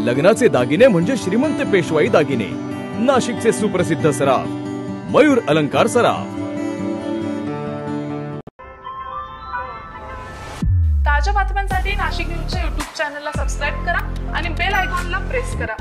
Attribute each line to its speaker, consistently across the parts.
Speaker 1: लग्नाचे दागिने म्हणजे श्रीमंत पेशवाई दागिने, नाशिकचे सुप्रसिद्ध सराफ मयूर अलंकार सराफ।
Speaker 2: ताज्या बातम्यांसाठी नाशिक न्यूजच्या YouTube चॅनलला सबस्क्राइब करा आणि बेल आयकॉनला प्रेस करा।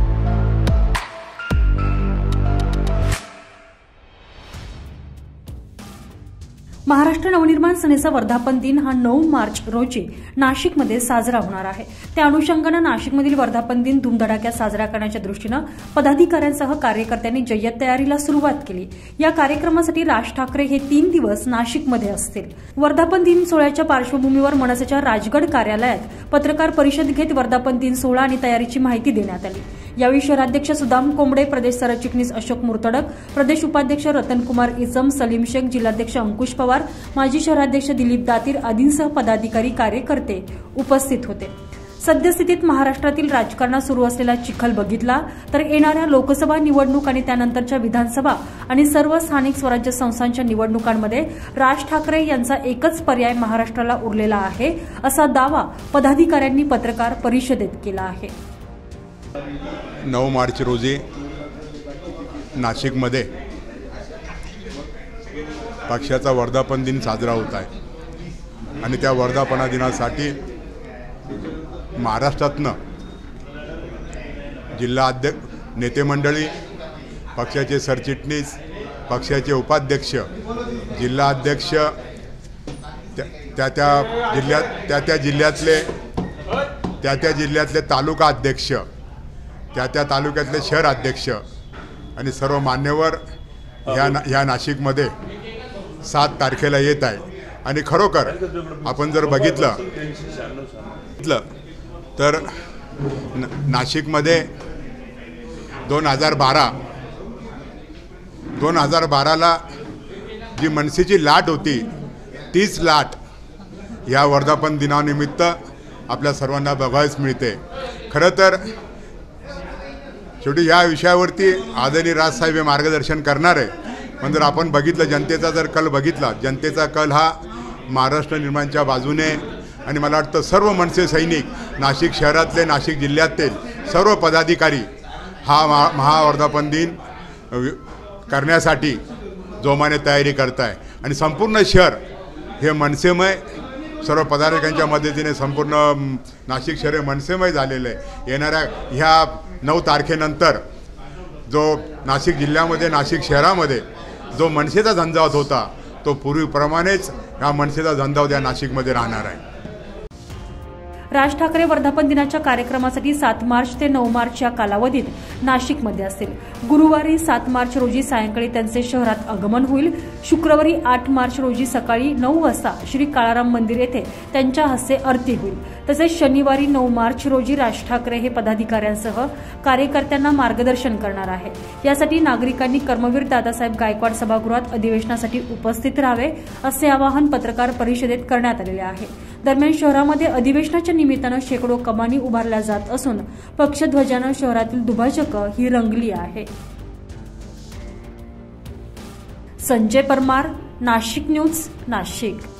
Speaker 3: महाराष्ट्र नवनिर्माण सेनेचा वर्धापन दिन हा 9 मार्च रोजी नाशिकमध्ये साजरा होणार आहे। त्या अनुषंगाने नाशिकमधील वर्धापन दिन धूमधडाक्यात साजरा करण्याच्या दृष्टीने पदाधिकाऱ्यांसह कार्यकर्त्यांनी जय्यत तयारीला सुरुवात केली। या कार्यक्रमासाठी राज ठाकरे हे 3 दिवस नाशिकमध्ये असतील। वर्धापन दिन सोहळ्याच्या पार्श्वभूमीवर मनसेच्या राजगड कार्यालयात पत्रकार परिषद घेत वर्धापन दिन सोहळा आणि तयारीची माहिती देण्यात आली। यावेळी शहराध्यक्ष सुदाम कोंबडे, प्रदेश सरचिटणीस अशोक मुर्तडक, प्रदेश उपाध्यक्ष रतनकुमार इसम, सलीम शेख, जिल्हाध्यक्ष अंकुश पवार, माजी शहराध्यक्ष दिलीप दातीर आदींसह पदाधिकारी कार्यकर्ते उपस्थित होते। सद्यस्थितीत महाराष्ट्रातील राजकारणात सुरू असलेला चिखल बघितला तर येणाऱ्या लोकसभा निवडणूक आणि त्यानंतरच्या विधानसभा आणि सर्व स्थानिक स्वराज्य संस्थांच्या निवडणुकांमध्ये राज ठाकरे यांचा एकच पर्याय महाराष्ट्राला उरलेला आहे, असा दावा पदाधिकाऱ्यांनी पत्रकार परिषदेत केला आहे।
Speaker 4: 9 मार्च रोजी नाशिकमध्ये पक्षाचा वर्धापन दिन साजरा होत आहे आणि त्या वर्धापना दिनासाठी महाराष्ट्रातनं जिल्हा अध्यक्ष, नेते मंडळी, पक्षाचे सरचिटणीस, पक्षाचे उपाध्यक्ष, जिल्हा अध्यक्ष, त्या जिल्ह्यातले तालुका अध्यक्ष, त्या तालुक्यातले शहर अध्यक्ष आणि सर्व मान्यवर ह्या नाशिकमध्ये 7 तारखेला येत आहे। आणि खरोखर आपण जर बघितलं तर नाशिकमध्ये 2012ला जी मनसेची लाट होती तीच लाट या वर्धापन दिनानिमित्त आपल्या सर्वांना बघायला मिळते। खरं तर शेवटी या विषयावरती आदरणीय राजसाहेब हे मार्गदर्शन करणार आहे, पण जर आपण बघितलं जनतेचा जर कल बघितला, जनतेचा कल हा महाराष्ट्र निर्माणच्या बाजूने आणि मला वाटतं सर्व मनसे सैनिक, नाशिक शहरातले, नाशिक जिल्ह्यातील सर्व पदाधिकारी हा महावर्धापन दिन करण्यासाठी जोमाने तयारी करत आहे आणि संपूर्ण शहर हे मनसेमय, सर्व पदाधिकाऱ्यांच्या मदतीने संपूर्ण नाशिक शहर हे मनसेमय झालेलं आहे। येणाऱ्या ह्या 9 तारखेनंतर जो नाशिक जिल्ह्यामध्ये, नाशिक शहरामध्ये जो मनसेचा झंझावात होता तो पूर्वीप्रमाणेच हा मनसेचा झंझावात या नाशिकमध्ये राहणार आहे।
Speaker 3: राज ठाकरे वर्धापन दिनाच्या कार्यक्रमासाठी 7 मार्च ते 9 मार्च या कालावधीत नाशिकमध्ये असतील। गुरुवारी 7 मार्च रोजी सायंकाळी त्यांचे शहरात आगमन होईल। शुक्रवारी 8 मार्च रोजी सकाळी 9 वाजता श्री काळाराम मंदिर येथे त्यांच्या हस्ते आरती होईल। तसेच शनिवारी 9 मार्च रोजी राज ठाकरे हे पदाधिकाऱ्यांसह कार्यकर्त्यांना मार्गदर्शन करणार आहे। यासाठी नागरिकांनी कर्मवीर दादासाहेब गायकवाड सभागृहात अधिवेशनासाठी उपस्थित राहावे, असे आवाहन पत्रकार परिषदेत करण्यात आलेले आहे। दरम्यान शहरामध्ये अधिवेशनाच्या निमित्तानं शेकडो कमानी उभारल्या जात असून पक्षध्वजानं शहरातील दुभाजकं ही रंगली आहे। संजय परमार, नाशिक न्यूज, नाशिक।